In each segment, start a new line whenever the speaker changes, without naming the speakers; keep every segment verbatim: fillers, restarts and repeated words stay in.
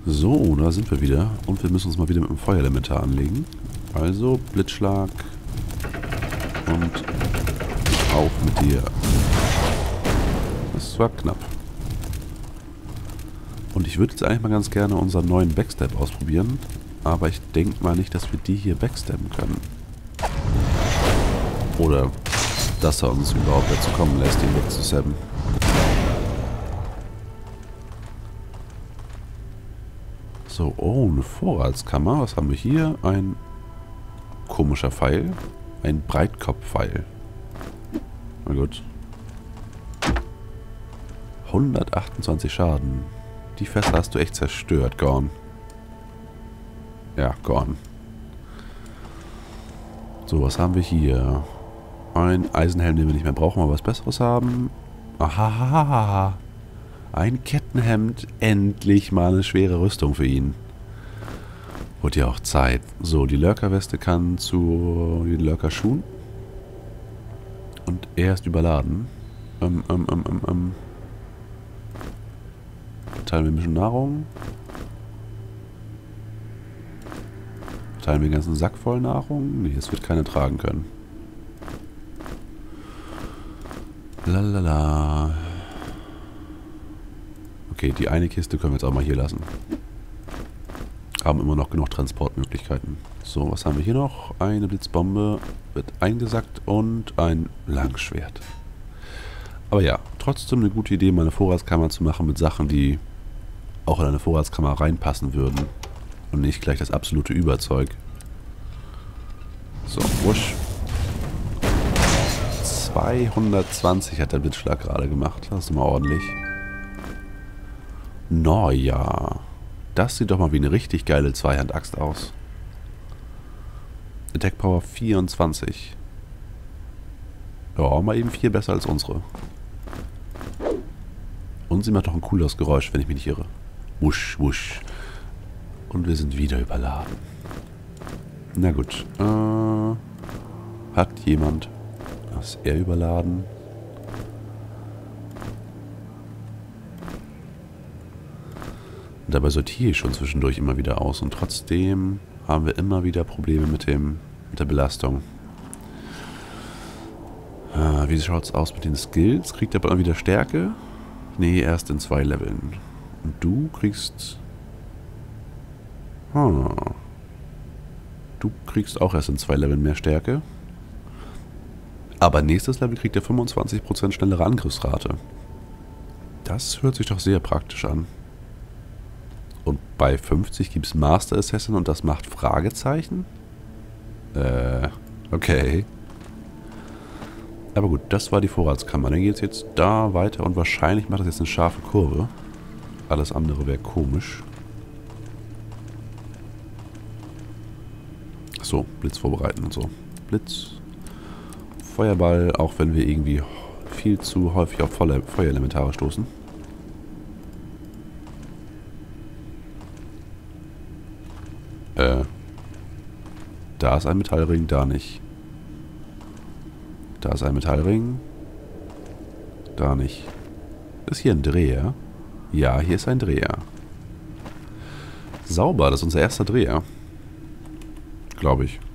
So, da sind wir wieder. Und wir müssen uns mal wieder mit dem Feuerelementar anlegen. Also, Blitzschlag. Und auch mit dir. Das war knapp. Und ich würde jetzt eigentlich mal ganz gerne unseren neuen Backstab ausprobieren. Aber ich denke mal nicht, dass wir die hier backstabben können. Oder dass er uns überhaupt dazu kommen lässt, ihn wegzustabben. So, oh, eine Vorratskammer. Was haben wir hier? Ein komischer Pfeil. Ein Breitkopfpfeil. Na gut. hundertachtundzwanzig Schaden. Die Fässer hast du echt zerstört, Gorn. Ja, Gorn. So, was haben wir hier? Ein Eisenhelm, den wir nicht mehr brauchen, aber was Besseres haben. Ahahaha. Ein Kettenhemd. Endlich mal eine schwere Rüstung für ihn. Wurde ja auch Zeit. So, die Lurker-Weste kann zu den Lurker-Schuhen. Und er ist überladen. Ähm, ähm, ähm, ähm, ähm. Teilen wir ein bisschen Nahrung. Teilen wir den ganzen Sack voll Nahrung. Nee, es wird keiner tragen können. Lalala. Okay, die eine Kiste können wir jetzt auch mal hier lassen. Haben immer noch genug Transportmöglichkeiten. So, was haben wir hier noch? Eine Blitzbombe wird eingesackt und ein Langschwert. Aber ja, trotzdem eine gute Idee, mal eine Vorratskammer zu machen mit Sachen, die auch in eine Vorratskammer reinpassen würden. Und nicht gleich das absolute Überzeug. So, wusch. zweihundertzwanzig hat der Blitzschlag gerade gemacht. Das ist mal ordentlich. Naja. Das sieht doch mal wie eine richtig geile Zweihand-Axt aus. Attack Power vierundzwanzig. Ja, mal eben viel besser als unsere. Und sie macht doch ein cooles Geräusch, wenn ich mich nicht irre. Wusch, wusch. Und wir sind wieder überladen. Na gut. Äh, hat jemand... Ist er überladen? Und dabei sortiere ich schon zwischendurch immer wieder aus. Und trotzdem haben wir immer wieder Probleme mit, dem, mit der Belastung. Äh, wie schaut es aus mit den Skills? Kriegt er aber wieder Stärke? Nee, erst in zwei Leveln. Und du kriegst... Hm. Du kriegst auch erst in zwei Leveln mehr Stärke. Aber nächstes Level kriegt er fünfundzwanzig Prozent schnellere Angriffsrate. Das hört sich doch sehr praktisch an. Und bei fünfzig gibt es Master Assassin und das macht Fragezeichen? Äh, okay. Aber gut, das war die Vorratskammer. Dann geht es jetzt da weiter und wahrscheinlich macht das jetzt eine scharfe Kurve. Alles andere wäre komisch. So, Blitz vorbereiten und so. Blitz. Feuerball, auch wenn wir irgendwie viel zu häufig auf Feuerelementare stoßen. Äh. Da ist ein Metallring, da nicht. Da ist ein Metallring. Da nicht. Ist hier ein Dreher? Ja, hier ist ein Dreher. Sauber, das ist unser erster Dreher. Glaube ich.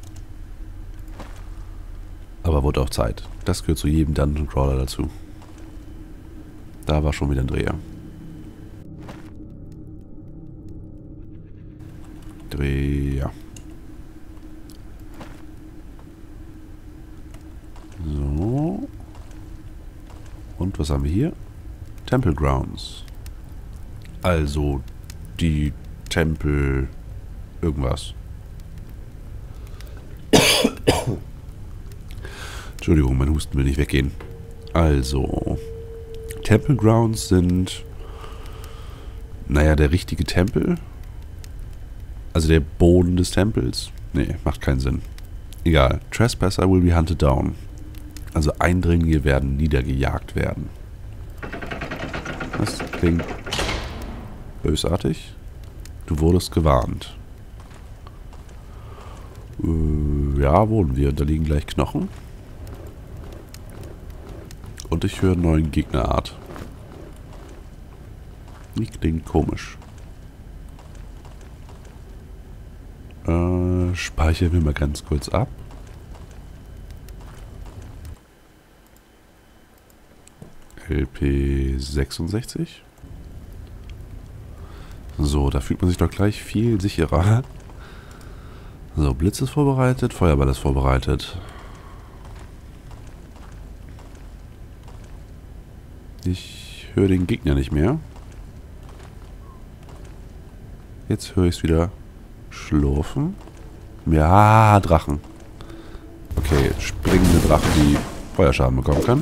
Aber wurde auch Zeit. Das gehört zu jedem Dungeon Crawler dazu. Da war schon wieder ein Dreher. Dreher. So. Und was haben wir hier? Temple Grounds. Also die Tempel... irgendwas. Entschuldigung, mein Husten will nicht weggehen. Also, Temple Grounds sind, naja, der richtige Tempel. Also der Boden des Tempels. Nee, macht keinen Sinn. Egal. Trespasser will be hunted down. Also Eindringlinge werden niedergejagt werden. Das klingt bösartig. Du wurdest gewarnt. Äh, ja, wohnen wir. Da liegen gleich Knochen. Und ich höre einen neuen Gegnerart. Die klingt komisch. Äh, speichern wir mal ganz kurz ab. L P sechsundsechzig. So, da fühlt man sich doch gleich viel sicherer. So, Blitz ist vorbereitet, Feuerball ist vorbereitet. Ich höre den Gegner nicht mehr. Jetzt höre ich es wieder schlurfen. Ja, Drachen. Okay, springende Drachen, die Feuerschaden bekommen können.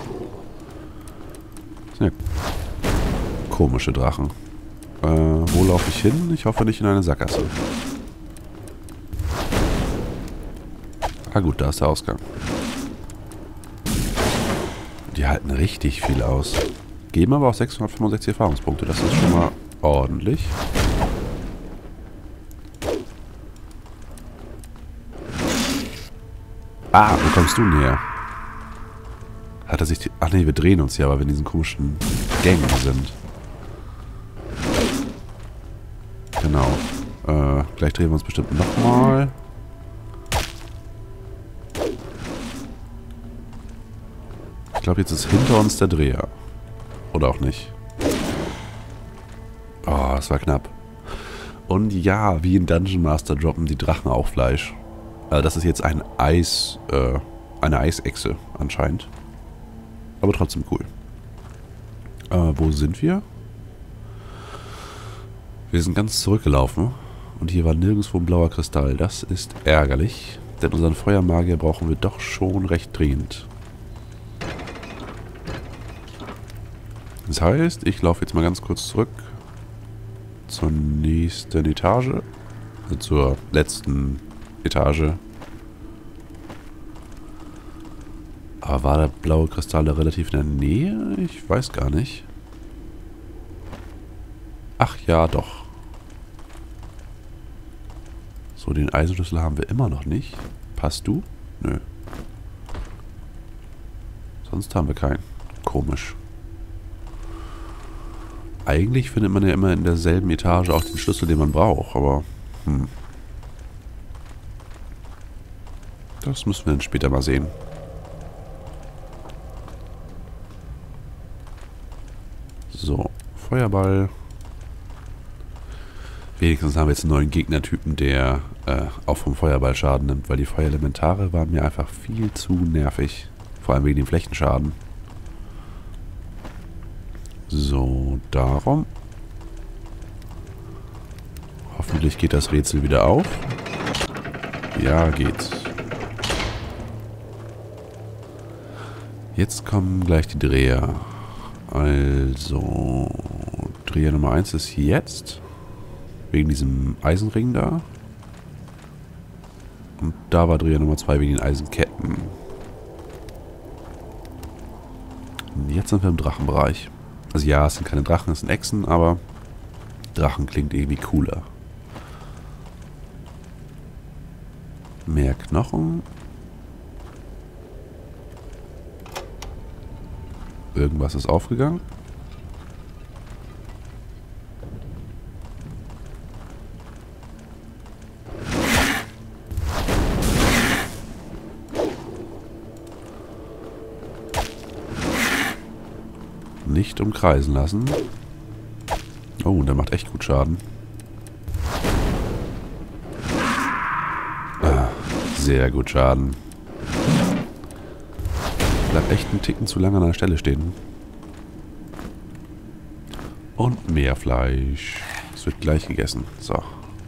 Das sind ja komische Drachen. Äh, wo laufe ich hin? Ich hoffe nicht in eine Sackgasse. Ah gut, da ist der Ausgang. Die halten richtig viel aus. Geben aber auch sechshundertfünfundsechzig Erfahrungspunkte. Das ist schon mal ordentlich. Ah, wo kommst du näher? Hat er sich... Die, ach nee, wir drehen uns ja, weil wir in diesen komischen Gängen sind. Genau. Äh, gleich drehen wir uns bestimmt nochmal. Ich glaube, jetzt ist hinter uns der Dreher. Oder auch nicht. Oh, das war knapp. Und ja, wie in Dungeon Master droppen die Drachen auch Fleisch. Äh, das ist jetzt ein Eis... Äh, eine Eisechse anscheinend. Aber trotzdem cool. Äh, wo sind wir? Wir sind ganz zurückgelaufen. Und hier war nirgendwo ein blauer Kristall. Das ist ärgerlich. Denn unseren Feuermagier brauchen wir doch schon recht dringend. Das heißt, ich laufe jetzt mal ganz kurz zurück. Zur nächsten Etage. Also zur letzten Etage. Aber war der blaue Kristall da relativ in der Nähe? Ich weiß gar nicht. Ach ja, doch. So, den Eisenschlüssel haben wir immer noch nicht. Passt du? Nö. Sonst haben wir keinen. Komisch. Eigentlich findet man ja immer in derselben Etage auch den Schlüssel, den man braucht, aber... Hm. Das müssen wir dann später mal sehen. So, Feuerball. Wenigstens haben wir jetzt einen neuen Gegnertypen, der äh, auch vom Feuerball Schaden nimmt, weil die Feuerelementare waren mir einfach viel zu nervig. Vor allem wegen dem Flächenschaden. So, darum. Hoffentlich geht das Rätsel wieder auf. Ja, geht's. Jetzt kommen gleich die Dreher. Also, Dreher Nummer eins ist jetzt. Wegen diesem Eisenring da. Und da war Dreher Nummer zwei wegen den Eisenketten. Und jetzt sind wir im Drachenbereich. Also ja, es sind keine Drachen, es sind Echsen, aber Drachen klingt irgendwie cooler. Mehr Knochen. Irgendwas ist aufgegangen. Nicht umkreisen lassen. Oh, der macht echt gut Schaden. Ah, sehr gut Schaden. Bleibt echt einen Ticken zu lange an der Stelle stehen. Und mehr Fleisch. Es wird gleich gegessen. So.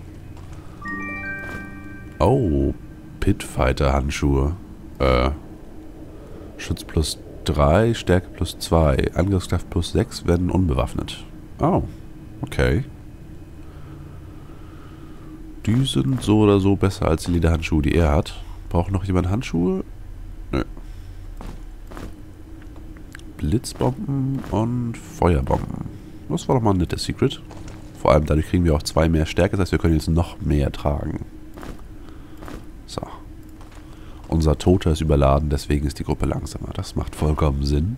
Oh, Pitfighter Handschuhe. Äh. Schutz plus drei, Stärke plus zwei, Angriffskraft plus sechs werden unbewaffnet. Oh, okay. Die sind so oder so besser als die Lederhandschuhe, die er hat. Braucht noch jemand Handschuhe? Nö. Blitzbomben und Feuerbomben. Das war doch mal ein nettes Secret. Vor allem dadurch kriegen wir auch zwei mehr Stärke, das heißt, wir können jetzt noch mehr tragen. So. Unser Toter ist überladen, deswegen ist die Gruppe langsamer. Das macht vollkommen Sinn.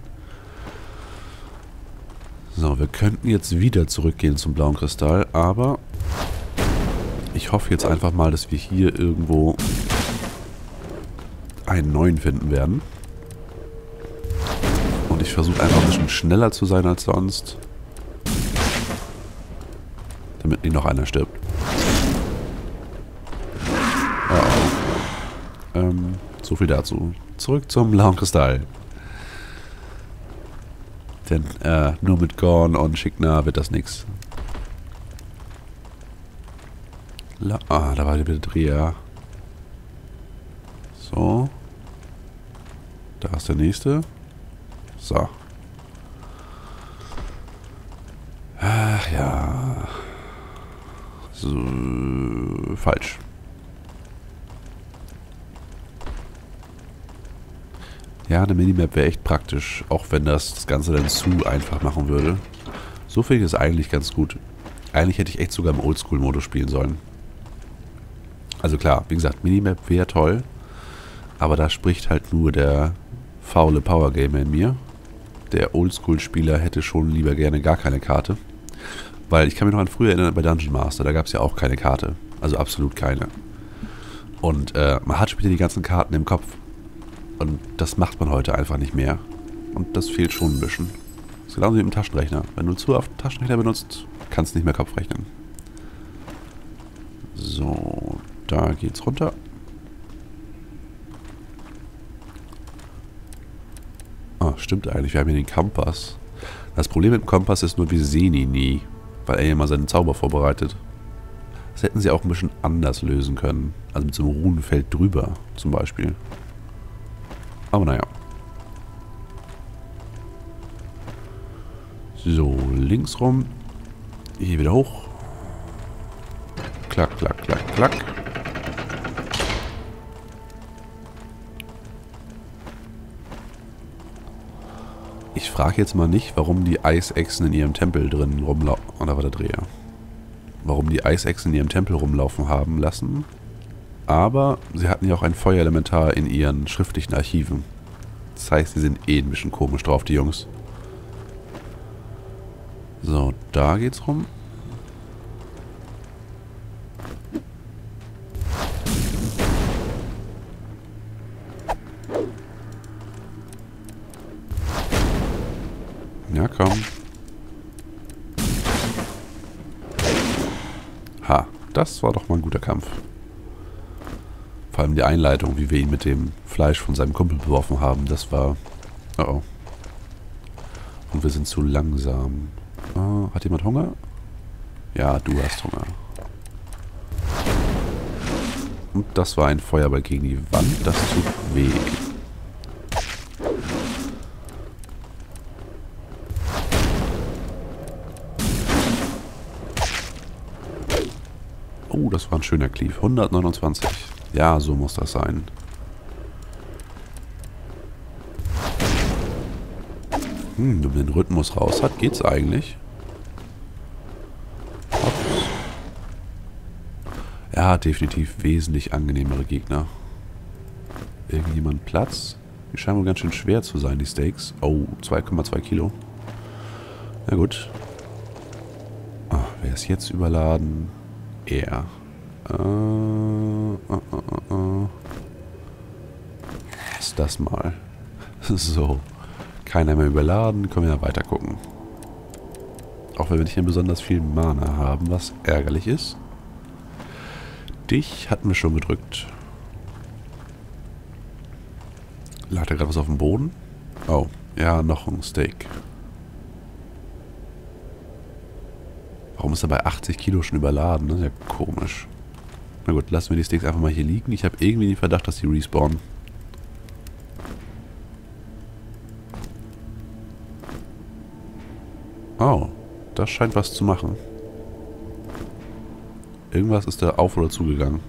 So, wir könnten jetzt wieder zurückgehen zum blauen Kristall, aber Ich hoffe jetzt einfach mal, dass wir hier irgendwo einen neuen finden werden. Und ich versuche einfach ein bisschen schneller zu sein als sonst. Damit nicht noch einer stirbt. Oh oh. Ähm, so viel dazu. Zurück zum blauen Kristall. Denn äh, nur mit Gorn und Schickner wird das nix. La ah, da war der Dreher. So. Da ist der nächste. So. Ach ja. So, falsch. Ja, eine Minimap wäre echt praktisch, auch wenn das das Ganze dann zu einfach machen würde. So finde ich es eigentlich ganz gut. Eigentlich hätte ich echt sogar im Oldschool-Modus spielen sollen. Also klar, wie gesagt, Minimap wäre toll, aber da spricht halt nur der faule Powergamer in mir. Der Oldschool-Spieler hätte schon lieber gerne gar keine Karte. Weil ich kann mich noch an früher erinnern, bei Dungeon Master, da gab es ja auch keine Karte. Also absolut keine. Und äh, man hat später die ganzen Karten im Kopf. Und das macht man heute einfach nicht mehr. Und das fehlt schon ein bisschen. Das ist genauso wie mit dem Taschenrechner. Wenn du zu oft Taschenrechner benutzt, kannst du nicht mehr Kopf rechnen. So, da geht's runter. Ah, stimmt eigentlich, wir haben hier den Kompass. Das Problem mit dem Kompass ist nur, wir sehen ihn nie. Weil er ja mal seinen Zauber vorbereitet. Das hätten sie auch ein bisschen anders lösen können. Also mit so einem Runenfeld drüber, zum Beispiel. Aber naja. So, links rum. Hier wieder hoch. Klack, klack, klack, klack. Ich frage jetzt mal nicht, warum die Eisechsen in ihrem Tempel drin rumlaufen. Oh, da war der Dreher. Warum die Eisechsen in ihrem Tempel rumlaufen haben lassen. Aber sie hatten ja auch ein Feuerelementar in ihren schriftlichen Archiven. Das heißt, sie sind eh ein bisschen komisch drauf, die Jungs. So, da geht's rum. Ja, komm. Ha, das war doch mal ein guter Kampf. Vor allem die Einleitung, wie wir ihn mit dem Fleisch von seinem Kumpel beworfen haben, das war... Oh oh. Und wir sind zu langsam. Oh, hat jemand Hunger? Ja, du hast Hunger. Und das war ein Feuerball gegen die Wand, das tut weh. Oh, das war ein schöner Cleave. hundertneunundzwanzig. Ja, so muss das sein. Hm, wenn man den Rhythmus raus hat, geht's eigentlich. Ups. Ja, definitiv wesentlich angenehmere Gegner. Irgendjemand Platz? Die scheinen wohl ganz schön schwer zu sein, die Steaks. Oh, zwei Komma zwei Kilo. Na gut. Ah, wer ist jetzt überladen? Er. Äh, uh, uh, uh, uh. Was ist das mal? So. Keiner mehr überladen. Können wir ja weiter gucken. Auch wenn wir nicht mehr besonders viel Mana haben, was ärgerlich ist. Dich hatten wir schon gedrückt. Lag da gerade was auf dem Boden? Oh, ja, noch ein Steak. Warum ist er bei achtzig Kilo schon überladen? Das ist ja komisch. Na gut, lassen wir die Steaks einfach mal hier liegen. Ich habe irgendwie den Verdacht, dass die respawnen. Oh, das scheint was zu machen. Irgendwas ist da auf oder zugegangen.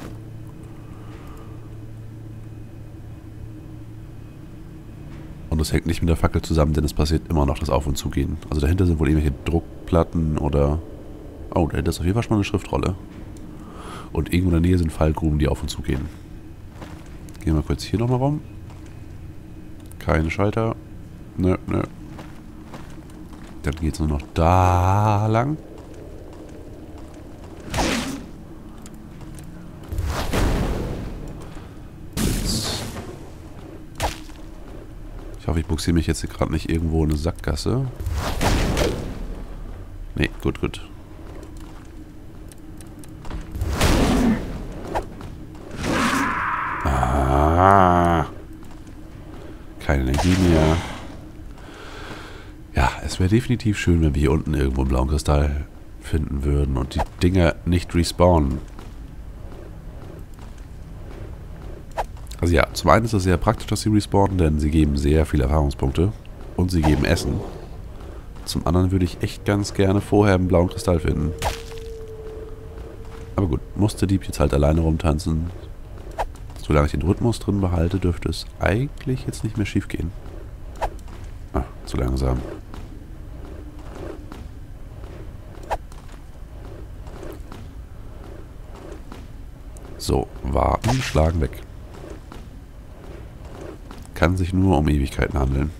Und das hängt nicht mit der Fackel zusammen, denn es passiert immer noch das Auf- und Zugehen. Also dahinter sind wohl irgendwelche Druckplatten oder... Oh, dahinter ist auf jeden Fall schon mal eine Schriftrolle. Und irgendwo in der Nähe sind Fallgruben, die auf und zu gehen. Gehen wir kurz hier nochmal rum. Keine Schalter. Nö, nö. Dann geht es nur noch da lang. hoffe, ich buxiere mich jetzt hier gerade nicht irgendwo in eine Sackgasse. Nee, gut, gut. Ah. Keine Energie mehr. Ja, es wäre definitiv schön, wenn wir hier unten irgendwo einen blauen Kristall finden würden und die Dinger nicht respawnen. Also ja, zum einen ist es sehr praktisch, dass sie respawnen, denn sie geben sehr viele Erfahrungspunkte und sie geben Essen. Zum anderen würde ich echt ganz gerne vorher einen blauen Kristall finden. Aber gut, muss der Dieb jetzt halt alleine rumtanzen. Solange ich den Rhythmus drin behalte, dürfte es eigentlich jetzt nicht mehr schief gehen. Ah, zu langsam. So, warten, schlagen weg. Kann sich nur um Ewigkeiten handeln.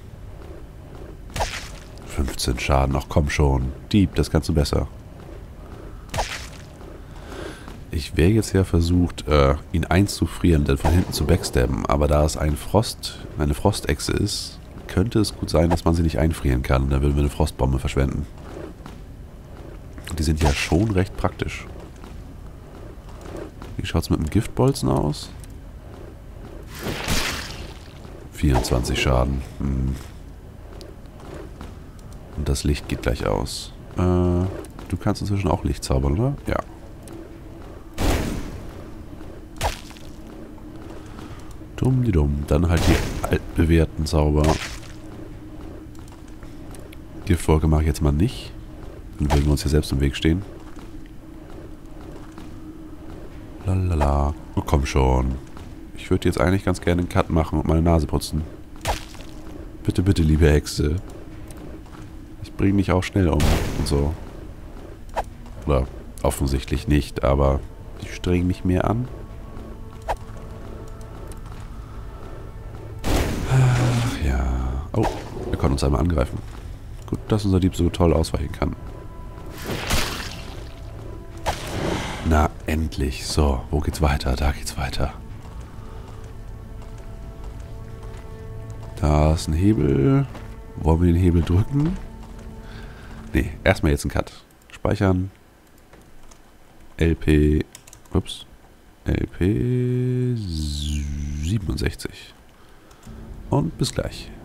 fünfzehn Schaden, ach komm schon. Dieb, das kannst du besser. Ich wäre jetzt ja versucht, äh, ihn einzufrieren, dann von hinten zu backstabben. Aber da es ein Frost, eine Frostechse ist, könnte es gut sein, dass man sie nicht einfrieren kann. Da würden wir eine Frostbombe verschwenden. Die sind ja schon recht praktisch. Wie schaut es mit dem Giftbolzen aus? vierundzwanzig Schaden. Hm. Und das Licht geht gleich aus. Äh, du kannst inzwischen auch Licht zaubern, oder? Ja. Dumm die dumm. Dann halt die altbewährten Zauber. Giftwolke mache ich jetzt mal nicht. Dann würden wir uns hier selbst im Weg stehen. Lalala. Oh, komm schon. Ich würde jetzt eigentlich ganz gerne einen Cut machen und meine Nase putzen. Bitte, bitte, liebe Hexe. Ich bringe dich auch schnell um und so. Oder offensichtlich nicht, aber ich streng mich mehr an. Ach ja. Oh, er konnte uns einmal angreifen. Gut, dass unser Dieb so toll ausweichen kann. Na, endlich. So, wo geht's weiter? Da geht's weiter. Da ist ein Hebel. Wollen wir den Hebel drücken? Ne, erstmal jetzt einen Cut. Speichern. L P. Ups. L P siebenundsechzig. Und bis gleich.